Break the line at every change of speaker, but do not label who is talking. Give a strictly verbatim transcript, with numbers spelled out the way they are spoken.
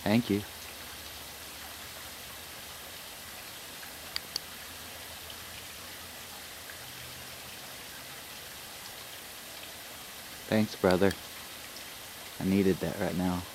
Thank you. Thanks, brother. I needed that right now.